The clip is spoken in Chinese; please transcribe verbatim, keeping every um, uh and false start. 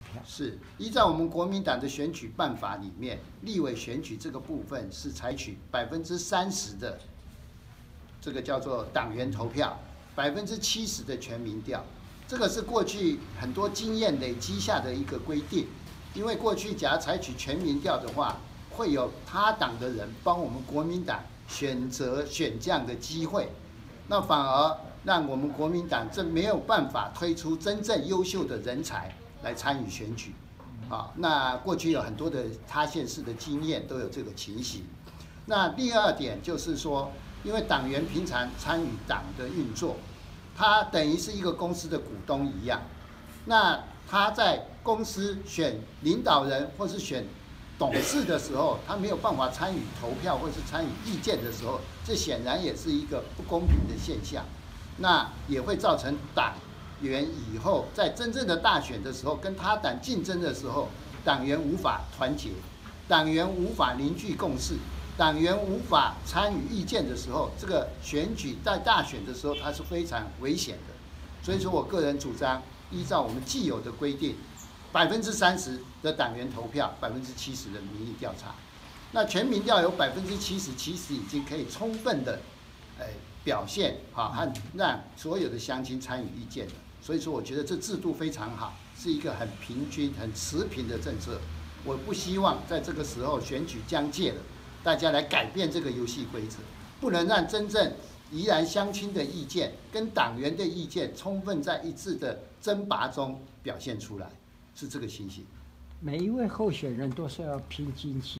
票。 是依照我们国民党的选举办法里面，立委选举这个部分是采取百分之三十的这个叫做党员投票，百分之七十的全民调。这个是过去很多经验累积下的一个规定。因为过去假如采取全民调的话，会有他党的人帮我们国民党选择选将的机会，那反而让我们国民党这没有办法推出真正优秀的人才来参与选举。啊，那过去有很多的他县市的经验都有这个情形。那第二点就是说，因为党员平常参与党的运作，他等于是一个公司的股东一样。那他在公司选领导人或是选董事的时候，他没有办法参与投票或是参与意见的时候，这显然也是一个不公平的现象。那也会造成党员以后在真正的大选的时候，跟他党竞争的时候，党员无法团结，党员无法凝聚共识，党员无法参与意见的时候，这个选举在大选的时候，它是非常危险的。所以说我个人主张，依照我们既有的规定，百分之三十的党员投票，百分之七十的民意调查。那全民调有百分之七十，其实已经可以充分的，呃，表现哈和让所有的乡亲参与意见了。所以说，我觉得这制度非常好，是一个很平均、很持平的政策。我不希望在这个时候选举将届了，大家来改变这个游戏规则，不能让真正宜兰乡亲的意见跟党员的意见充分在一致的争拔中表现出来，是这个情形。 每一位候选人都是要拼经济。